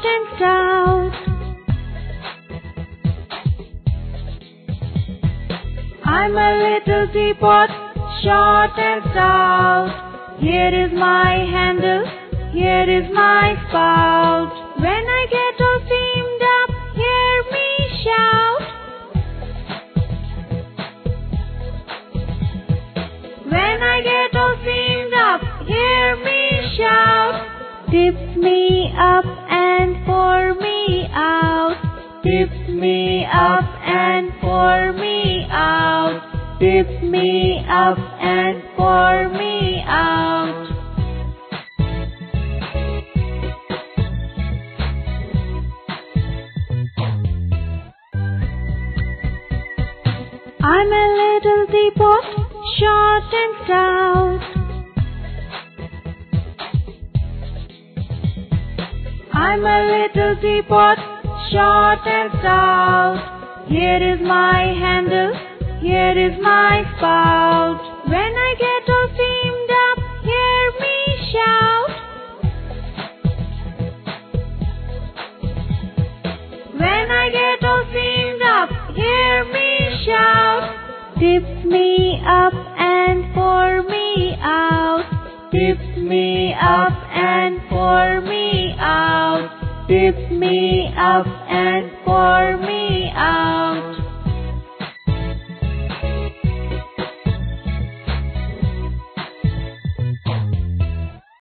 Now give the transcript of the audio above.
and stout. I'm a little teapot, short and stout. Here is my handle, here is my spout. When I get all steamed up, hear me shout. When I get all steamed up, hear me shout. Dip me up and pour me out. Dip me up and pour me out. Dip me up and pour me out. I'm a little teapot, short and stout. I'm a little teapot, short and stout. Here is my handle, here is my spout. When I get all steamed up, hear me shout. When I get all steamed up, hear me shout. Dip me up and pour me out. Dip me up and pour me out. Dip me up and pour me